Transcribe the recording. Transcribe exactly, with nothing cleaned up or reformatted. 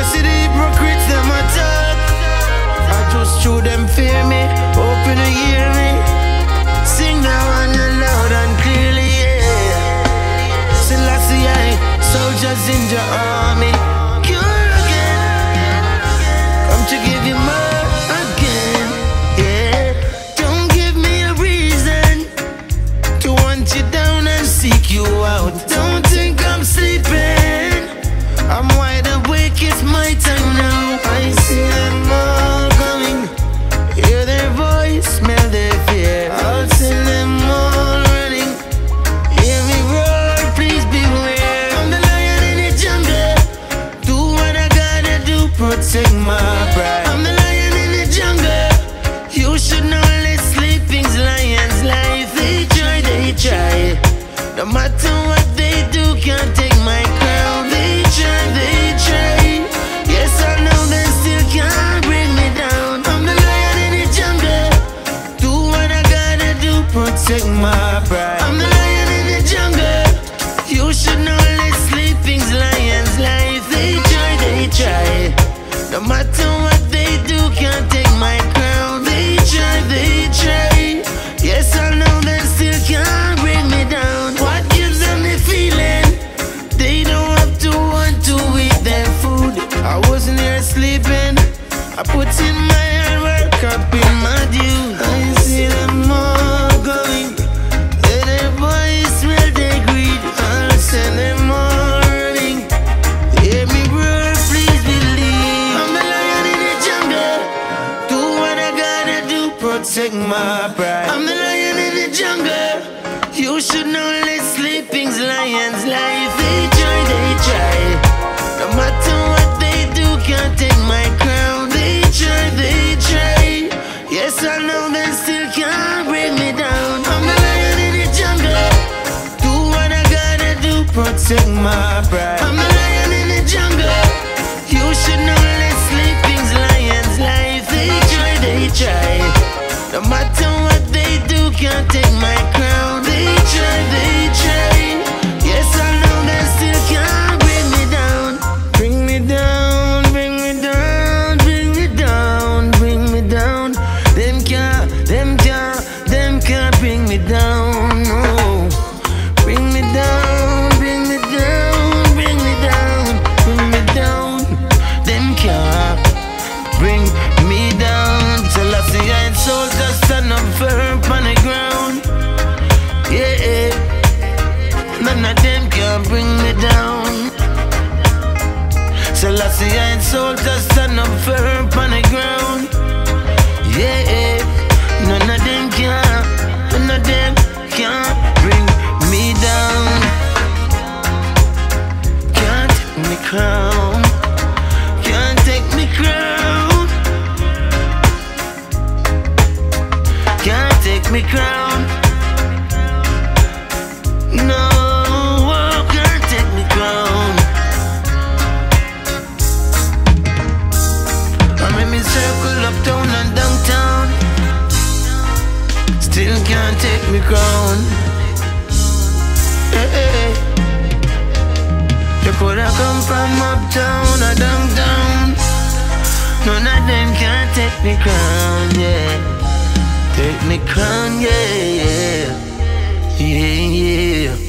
You see the hypocrites, them a talk. I just show them fear me, hoping to hear me. Sing now and loud and clearly, yeah. Selassie I, soldiers in your army. Cure again, come to give you more again, yeah. Don't give me a reason to want you down and seek you out. Don't think I'm sleeping, I'm wide awake, it's my time now. I see them all coming, hear their voice, smell their fear. I'll send them all running, hear me roar, please beware. I'm the lion in the jungle, do what I gotta do, protect my pride. I'm the lion in the jungle, you should know let sleeping's lions life. They try, they try, no matter what they do, can't take my crown. They try, they try, yes I know they still can't bring me down. I'm the lion in the jungle, do what I gotta do, protect my pride. I'm the lion in the jungle, you should know let sleeping's lions life. They try, they try, no matter what they do, can't take my crown. They try, they try, yes I know they still can't bring me down. What gives them the feeling they don't have to want to eat their food? I wasn't here sleeping, I put in my hard work, up in my dues. I see them all going, let their voice smell their greed. I'll send them all running, hear me roar, please believe. I'm the lion in the jungle, do what I gotta do, protect my pride. I'm the lion in the jungle, you should know let sleeping's lions life. They try, they try, no matter what they do, can't take my crown. They try, they try, yes I know they still can't bring me down. I'm the lion in the jungle, do what I gotta do, protect my pride. I'm the lion in the jungle, you should know let sleeping's lions life. They try, they try, no matter what they do, can't take my crown. They try, they try, yes I know they still can't bring me down. Bring me down, bring me down, bring me down, bring me down. Them can't, them can't, them can't bring me down, no. Bring me down, bring me down, bring me down, bring me down. Them can't bring me down. Till I see I ain't soldiers stand up firm on the ground, yeah. None of them can bring me down. Till I see I ain't soldiers stand up firm on the ground, yeah. None of them can, none of them can bring me down. Can't take me crown, can't take me crown, can't take me crown, no, can't take me crown. I'm in me circle uptown and downtown, still can't take me crown. Hey, hey. You coulda come from uptown or downtown, none of them can't take me crown, yeah. Take me crown, yeah, yeah, yeah, yeah.